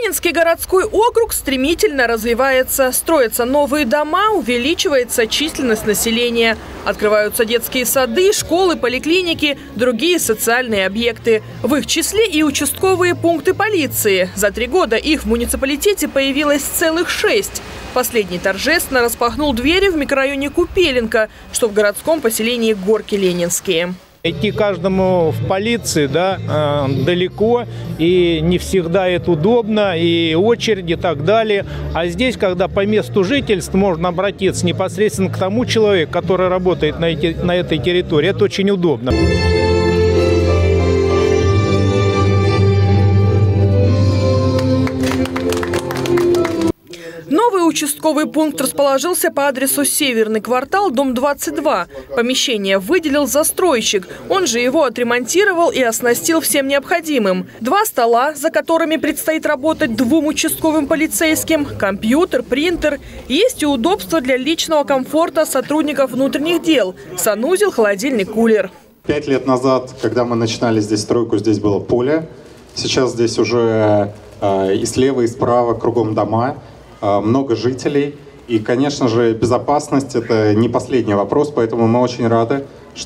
Ленинский городской округ стремительно развивается. Строятся новые дома, увеличивается численность населения. Открываются детские сады, школы, поликлиники, другие социальные объекты. В их числе и участковые пункты полиции. За 3 года их в муниципалитете появилось целых 6. Последний торжественно распахнул двери в микрорайоне Купеленко, что в городском поселении Горки Ленинские. Идти каждому в полиции далеко, и не всегда это удобно, и очереди и так далее. А здесь, когда по месту жительства можно обратиться непосредственно к тому человеку, который работает на этой территории, это очень удобно. Новый участковый пункт расположился по адресу Северный квартал, дом 22. Помещение выделил застройщик. Он же его отремонтировал и оснастил всем необходимым. 2 стола, за которыми предстоит работать 2 участковым полицейским, компьютер, принтер. Есть и удобства для личного комфорта сотрудников внутренних дел. Санузел, холодильник, кулер. 5 лет назад, когда мы начинали здесь стройку, здесь было поле. Сейчас здесь уже и слева, и справа кругом дома. Много жителей. И, конечно же, безопасность – это не последний вопрос, поэтому мы очень рады,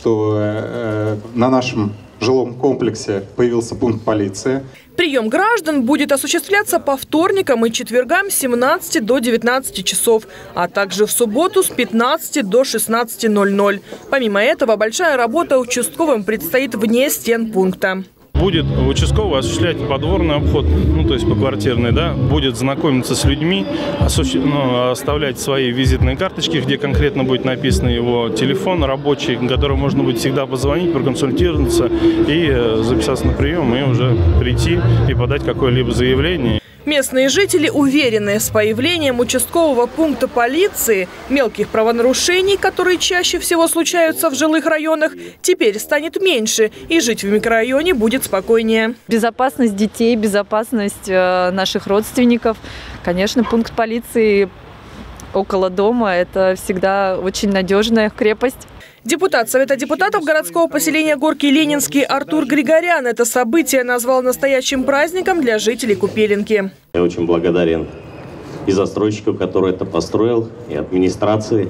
что на нашем жилом комплексе появился пункт полиции. Прием граждан будет осуществляться по вторникам и четвергам с 17 до 19 часов, а также в субботу с 15 до 16:00. Помимо этого, большая работа участковым предстоит вне стен пункта. Будет участковый осуществлять подворный обход, то есть поквартирный, будет знакомиться с людьми, оставлять свои визитные карточки, где конкретно будет написан его телефон рабочий, на который можно будет всегда позвонить, проконсультироваться и записаться на прием, и уже прийти и подать какое-либо заявление. Местные жители уверены, с появлением участкового пункта полиции мелких правонарушений, которые чаще всего случаются в жилых районах, теперь станет меньше, и жить в микрорайоне будет спокойнее. Безопасность детей, безопасность наших родственников. Конечно, пункт полиции около дома – это всегда очень надежная крепость. Депутат Совета депутатов городского поселения Горки Ленинские Артур Григорян это событие назвал настоящим праздником для жителей Купеленки. Я очень благодарен и застройщику, который это построил, и администрации,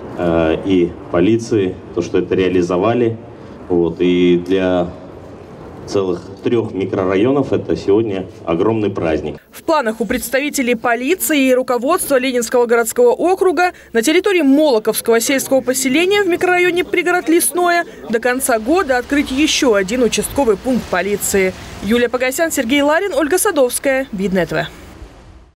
и полиции, то, что это реализовали. И для целых 3 микрорайонов это сегодня огромный праздник. В планах у представителей полиции и руководства Ленинского городского округа на территории Молоковского сельского поселения в микрорайоне Пригород Лесное до конца года открыть еще 1 участковый пункт полиции. Юлия Погосян, Сергей Ларин, Ольга Садовская. Видное ТВ.